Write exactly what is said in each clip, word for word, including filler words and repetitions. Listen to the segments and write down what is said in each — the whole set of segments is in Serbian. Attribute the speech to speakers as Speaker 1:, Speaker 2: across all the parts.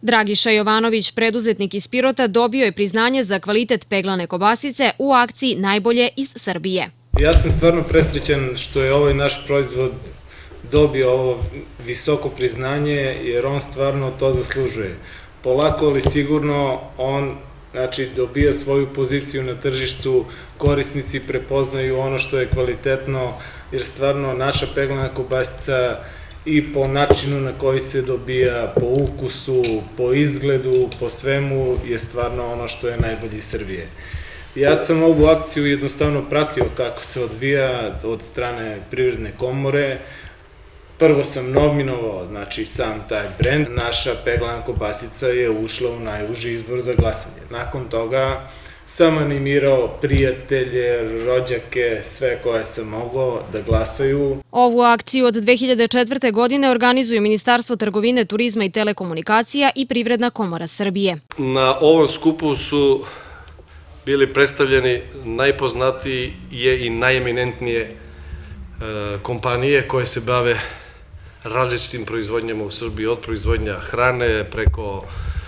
Speaker 1: Dragiša Jovanović, preduzetnik iz Pirota, dobio je priznanje za kvalitet peglane kobasice u akciji Najbolje iz Srbije.
Speaker 2: Ja sam stvarno presrećan što je ovaj naš proizvod dobio ovo visoko priznanje, jer on stvarno to zaslužuje. Polako, ali sigurno on znači, dobija svoju poziciju na tržištu, korisnici prepoznaju ono što je kvalitetno, jer stvarno naša peglana kobasica i po načinu na koji se dobija, po ukusu, po izgledu, po svemu je stvarno ono što je najbolje iz Srbije. Ja sam ovu akciju jednostavno pratio kako se odvija od strane Privredne komore. Prvo sam nominovao, znači, sam taj brend. Naša peglana kobasica je ušla u najuži izbor za glasanje. Nakon toga sam animirao prijatelje, rođake, sve koje sam mogao da glasaju.
Speaker 1: Ovu akciju od dve hiljade četvrte. godine organizuju Ministarstvo trgovine, turizma i telekomunikacija i Privredna komora Srbije.
Speaker 3: Na ovom skupu su bili predstavljeni najpoznatije i najeminentnije kompanije koje se bave različitim proizvodnjama u Srbiji, od proizvodnja hrane preko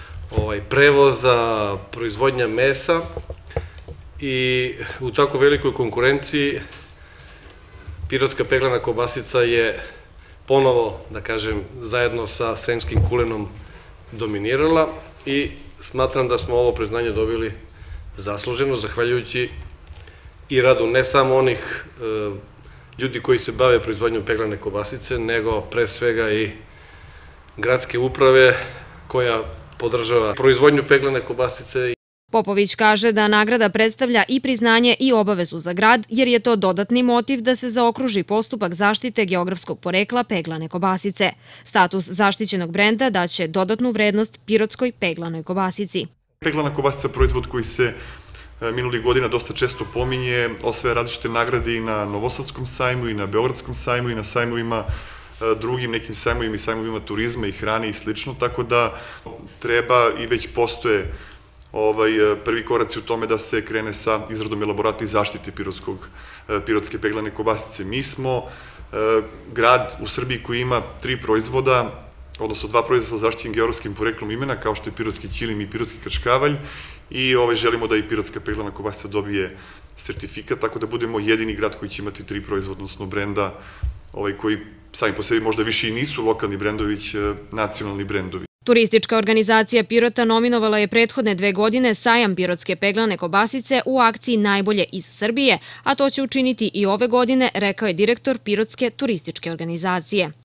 Speaker 3: prevoza, proizvodnja mesa, i u tako velikoj konkurenciji pirotska peglana kobasica je ponovo, da kažem, zajedno sa sremskim kulenom dominirala i smatram da smo ovo priznanje dobili zasluženo, zahvaljujući i radu ne samo onih ljudi koji se bave proizvodnjom peglane kobasice, nego pre svega i gradske uprave koja podržava proizvodnju peglane kobasice.
Speaker 1: Popović kaže da nagrada predstavlja i priznanje i obavezu za grad, jer je to dodatni motiv da se zaokruži postupak zaštite geografskog porekla peglane kobasice. Status zaštićenog brenda daće dodatnu vrednost pirotskoj peglanoj kobasici.
Speaker 4: Peglana kobasica je proizvod koji se minulih godina dosta često pominje, osvaja različite nagrade i na Novosadskom sajmu i na Beogradskom sajmu i na sajmovima, drugim nekim sajmovima i sajmovima turizma i hrane i slično, tako da treba i već postoje prvi koraci u tome da se krene sa izradom elaborata i zaštite pirotske peglane kobasice. Mi smo grad u Srbiji koji ima tri proizvoda, odnosno dva proizvoda sa zaštićenim geografskim poreklom imena, kao što je pirotski ćilim i pirotski kačkavalj, i želimo da i pirotska peglana kobasica dobije sertifikat, tako da budemo jedini grad koji će imati tri proizvoda, odnosno brenda koji sami po sebi možda više i nisu lokalni brendovi, već nacionalni brendovi.
Speaker 1: Turistička organizacija Pirota nominovala je prethodne dve godine sajam pirotske peglane kobasice u akciji Najbolje iz Srbije, a to će učiniti i ove godine, rekao je direktor Pirotske turističke organizacije.